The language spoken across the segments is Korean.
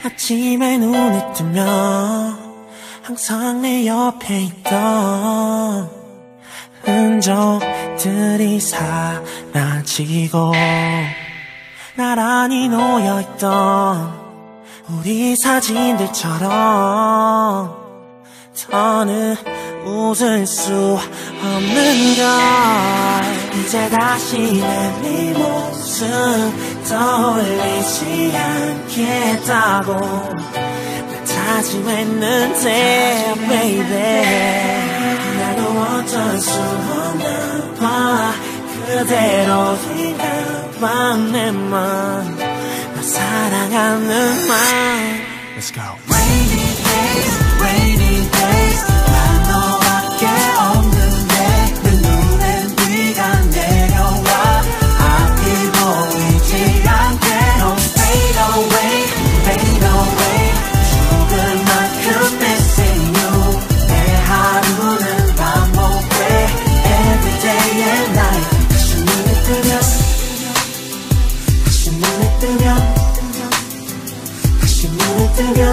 아침에 눈을 뜨면 항상 내 옆에 있던 흔적들이 사라지고 나란히 놓여있던 우리 사진들처럼 더는 웃을 수 없는 걸 이제 다시 내 모습 떠올리지 않겠다고 나 다짐했는데 baby 나도 어쩔 수 없나 봐 그대로인가 봐 내 맘 너 사랑하는 맘 Let's go. Rainy days, rainy days 난 너밖에 없는데 내 눈엔 네가 내려와 앞이 보이지 않게 Don't fade away, fade away 죽을 만큼 missing you 내 하루는 반복돼 Every day and night 다시 눈을 뜨면 다시 눈을 뜨면 다시 눈을 뜨면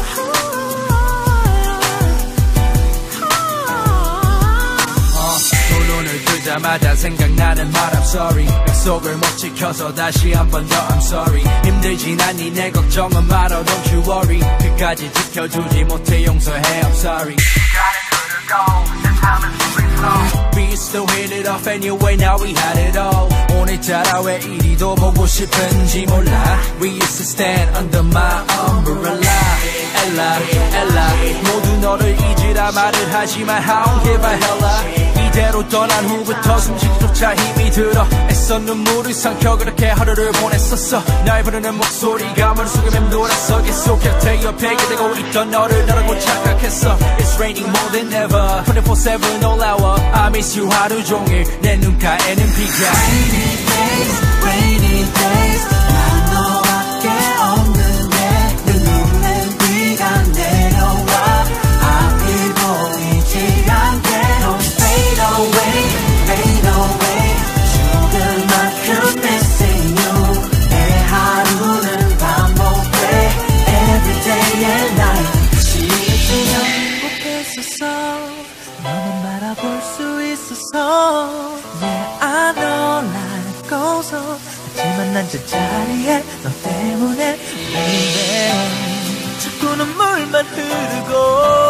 눈을 뜨자마자 생각나는 말 I'm sorry 약속을 못 지켜서 다시 한 번 더 I'm sorry 힘들진 않니 내 걱정은 말어 Don't you worry 끝까지 지켜주지 못해 용서해 I'm sorry 시간은 흐르고 세상은 moving slow We still hit it off anyway now we had it all 오늘따라 왜 이리도 보고 싶은지 몰라 We used to stand under my umbrella Ella, Ella 모두 너를 잊으라 말을 하지만 I don't give a hella 이대로 떠난 후부터 숨쉬기조차 힘이 들어 애써 눈물을 삼켜 그렇게 하루를 보냈었어 날 부르는 목소리가 머릿속에 맴돌았어 계속 곁에 옆에 기대고 있던 너를 너라고 착각했어 It's raining more than ever 24/7 all hour I miss you 하루 종일 내 눈가에는 비가 Rainy days, rainy days 난 너밖에 없는데 내 눈엔 네가 내려와 앞이 보이지 않게 Don't fade away, fade away 죽을 만큼 missing you 내 하루는 반복돼 Every day and night 다시 뜨면 행복했었어 너만 바라볼 수 있었어 Yeah I know life goes on 하지만 난 제자리에 너 때문에 baby 자꾸 눈물만 흐르고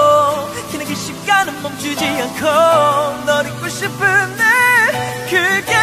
기나긴 시간은 멈추지 않고 널 잊고 싶은데 그게